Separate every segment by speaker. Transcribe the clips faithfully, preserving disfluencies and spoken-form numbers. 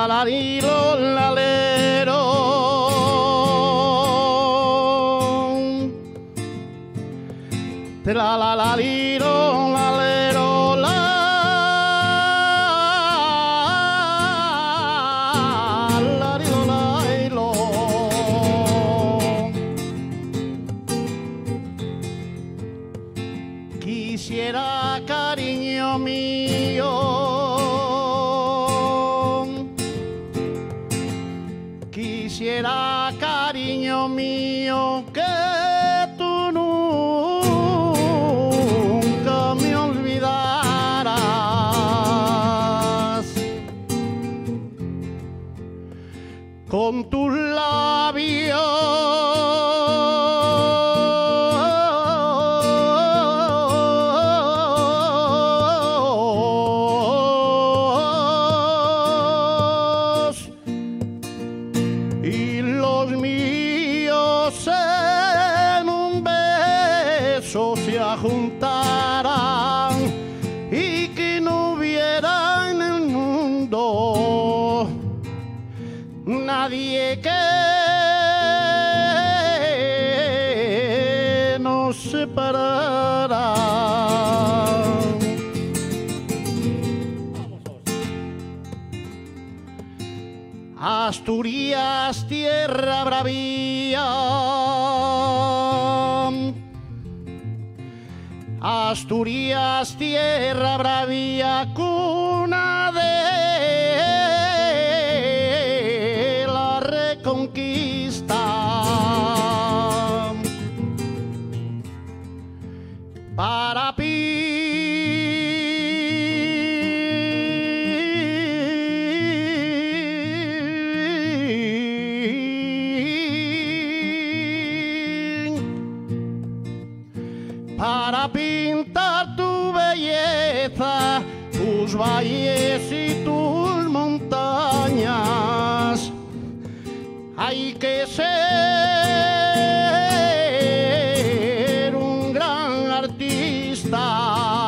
Speaker 1: la li lo la lero. Te la la la li lo la lero la. La li lo la li lo. Quisiera, cariño mío, quisiera, cariño mío, que tú nunca me olvidaras. Con tus labios y los míos en un beso se juntaran y que no hubiera en el mundo nadie que nos separara. Asturias, tierra bravía, Asturias, tierra bravía, cuna de la reconquista. Para para pintar tu belleza, tus valles y tus montañas, hay que ser un gran artista.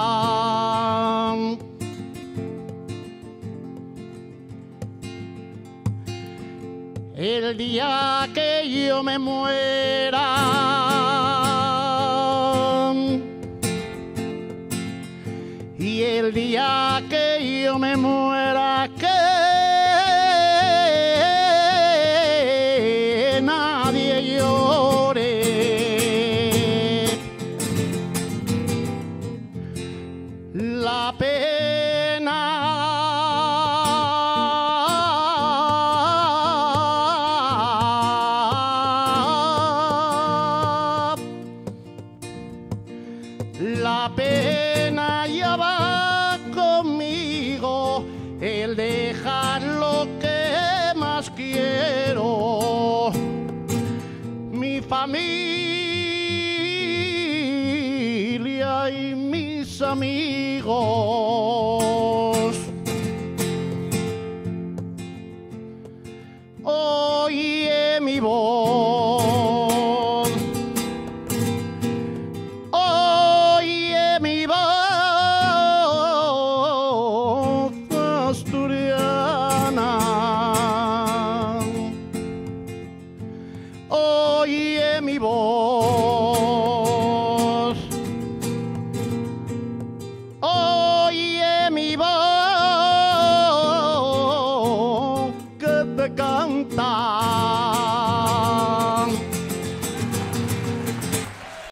Speaker 1: El día que yo me muera, y el día que yo me muera, que nadie llore. La pena La pena ya va conmigo, el dejar lo que más quiero, mi familia y mis amigos. Oye mi voz, asturiana, oye mi voz, oye mi voz que te canta.